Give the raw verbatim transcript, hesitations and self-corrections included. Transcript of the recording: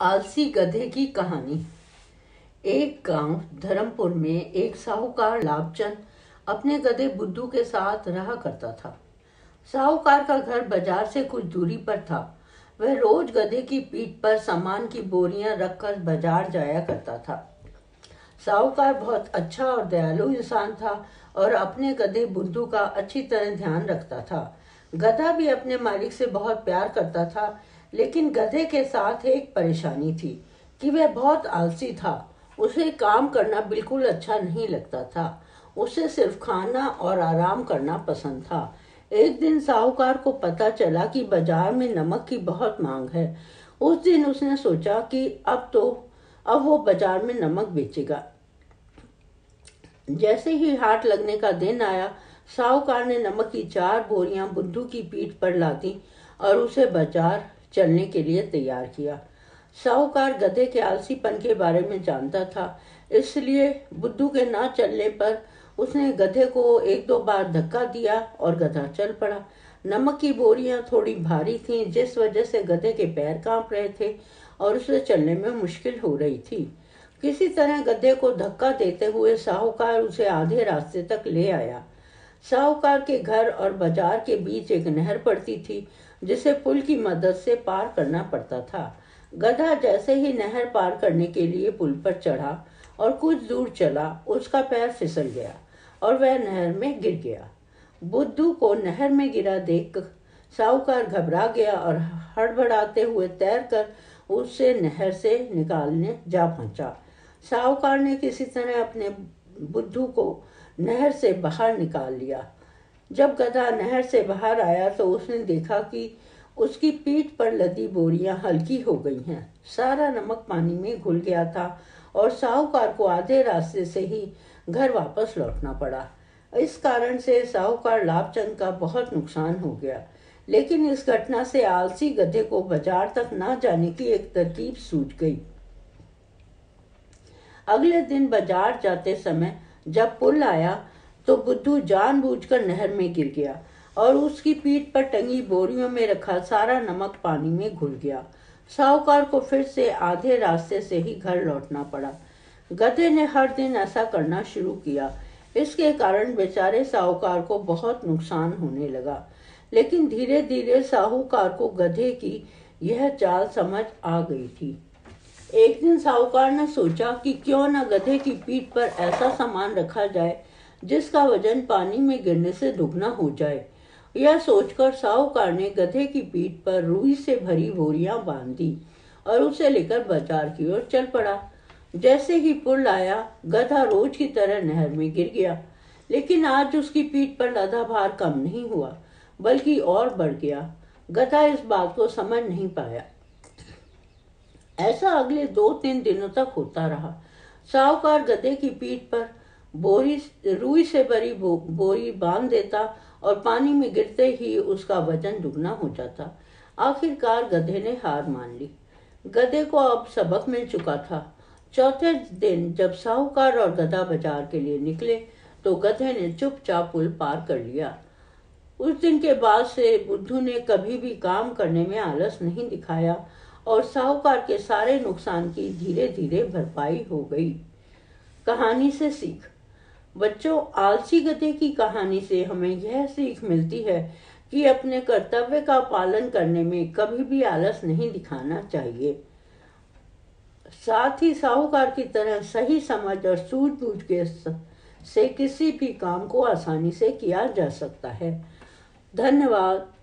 आलसी गधे की कहानी। एक गांव धर्मपुर में एक साहूकार लाभचंद अपने गधे बुद्धू के साथ रहा करता था। साहूकार का घर बाजार से कुछ दूरी पर था। वह रोज गधे की पीठ पर सामान की बोरियां रखकर बाजार जाया करता था। साहूकार बहुत अच्छा और दयालु इंसान था और अपने गधे बुद्धू का अच्छी तरह ध्यान रखता था। गधा भी अपने मालिक से बहुत प्यार करता था, लेकिन गधे के साथ एक परेशानी थी कि वह बहुत आलसी था। उसे काम करना बिल्कुल अच्छा नहीं लगता था। उसे सिर्फ खाना और आराम करना पसंद था। एक दिन साहूकार को पता चला कि बाजार में नमक की बहुत मांग है। उस दिन उसने सोचा कि अब तो अब वो बाजार में नमक बेचेगा। जैसे ही हाट लगने का दिन आया, साहूकार ने नमक की चार बोरियां बुद्धू की पीठ पर ला दी और उसे बाजार चलने के लिए तैयार किया। साहूकार गधे के आलसीपन के बारे में जानता था, इसलिए बुद्धू के ना चलने पर उसने गधे को एक दो बार धक्का दिया और गधा चल पड़ा। नमक की बोरियां थोड़ी भारी थीं, जिस वजह से गधे के पैर कांप रहे थे और उसे चलने में मुश्किल हो रही थी। किसी तरह गधे को धक्का देते हुए साहूकार उसे आधे रास्ते तक ले आया। साहूकार के घर और बाजार के बीच एक नहर पड़ती थी, जिसे पुल की मदद से पार करना पड़ता था। गधा जैसे ही नहर पार करने के लिए पुल पर चढ़ा और कुछ दूर चला, उसका पैर फिसल गया और वह नहर में गिर गया। बुद्धू को नहर में गिरा देख साहूकार घबरा गया और हड़बड़ाते हुए तैरकर उसे नहर से निकालने जा पहुंचा। साहूकार ने किसी तरह अपने बुद्धू को नहर से बाहर निकाल लिया। जब गधा नहर से बाहर आया तो उसने देखा कि उसकी पीठ पर लदी बोरियां हल्की हो गई हैं। सारा नमक पानी में घुल गया था और साहूकार को आधे रास्ते से ही घर वापस लौटना पड़ा। इस कारण से साहूकार लाभचंद का बहुत नुकसान हो गया, लेकिन इस घटना से आलसी गधे को बाजार तक न जाने की एक तरकीब सूझ गई। अगले दिन बाजार जाते समय जब पुल आया तो बुद्धू जानबूझकर नहर में गिर गया और उसकी पीठ पर टंगी बोरियों में रखा सारा नमक पानी में घुल गया। साहूकार को फिर से आधे रास्ते से ही घर लौटना पड़ा। गधे ने हर दिन ऐसा करना शुरू किया। इसके कारण बेचारे साहूकार को बहुत नुकसान होने लगा, लेकिन धीरे धीरे साहूकार को गधे की यह चाल समझ आ गई थी। एक दिन साहूकार ने सोचा कि क्यों न गधे की पीठ पर ऐसा सामान रखा जाए जिसका वजन पानी में गिरने से दुगना हो जाए। यह सोचकर साहूकार ने गधे की पीठ पर रुई से भरी बोरियां बांध दी और उसे लेकर बाजार की ओर चल पड़ा। जैसे ही पुल आया, गधा रोज की तरह नहर में गिर गया, लेकिन आज उसकी पीठ पर लदा भार कम नहीं हुआ, बल्कि और बढ़ गया। गधा इस बात को समझ नहीं पाया। ऐसा अगले दो तीन दिनों तक होता रहा। साहूकार गधे की पीठ पर बोरी रुई से भरी बो, बोरी बांध देता और पानी में गिरते ही उसका वजन दुगना हो जाता। आखिरकार गधे ने हार मान ली। गधे को अब सबक मिल चुका था। चौथे दिन जब साहूकार और गधा बाजार के लिए निकले तो गधे ने चुपचाप पुल पार कर लिया। उस दिन के बाद से बुद्धू ने कभी भी काम करने में आलस नहीं दिखाया और साहूकार के सारे नुकसान की धीरे धीरे भरपाई हो गई। कहानी से सीख। बच्चों, आलसी गधे की कहानी से हमें यह सीख मिलती है कि अपने कर्तव्य का पालन करने में कभी भी आलस नहीं दिखाना चाहिए। साथ ही साहूकार की तरह सही समझ और सूझबूझ के से किसी भी काम को आसानी से किया जा सकता है। धन्यवाद।